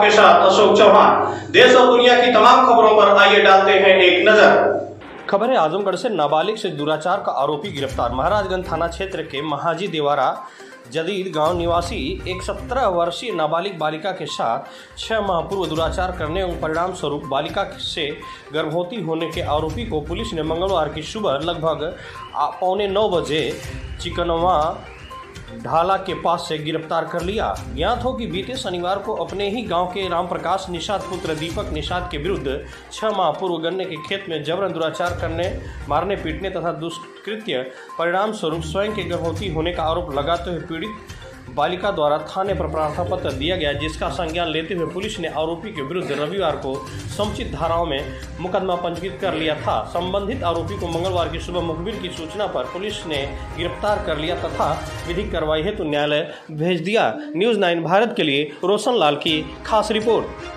आपके साथ अशोक चौहान। देश और दुनिया की तमाम खबरों पर आइए डालते हैं एक नजर। खबर है आजमगढ़ से नाबालिग से दुराचार का आरोपी गिरफ्तार। महाराजगंज थाना क्षेत्र के महाजी देवारा जदीद गांव निवासी एक 17 वर्षीय नाबालिग बालिका के साथ 6 माह पूर्व दुराचार करने एवं परिणाम स्वरूप बालिका से गर्भवती होने के आरोपी को पुलिस ने मंगलवार की सुबह लगभग 8:45 बजे चिकनवा ढाला के पास से गिरफ्तार कर लिया। ज्ञात हो कि बीते शनिवार को अपने ही गांव के रामप्रकाश निषाद पुत्र दीपक निषाद के विरुद्ध 6 माह पूर्व गन्ने के खेत में जबरन दुराचार करने, मारने पीटने तथा दुष्कृत्य परिणाम स्वरूप स्वयं के गर्भवती होने का आरोप लगाते हुए पीड़ित बालिका द्वारा थाने पर प्रार्थना पत्र दिया गया, जिसका संज्ञान लेते हुए पुलिस ने आरोपी के विरुद्ध रविवार को समुचित धाराओं में मुकदमा पंजीकृत कर लिया था। संबंधित आरोपी को मंगलवार की सुबह मुखबिर की सूचना पर पुलिस ने गिरफ्तार कर लिया तथा विधिक कार्रवाई हेतु न्यायालय भेज दिया। न्यूज़ 9 भारत के लिए रोशन लाल की खास रिपोर्ट।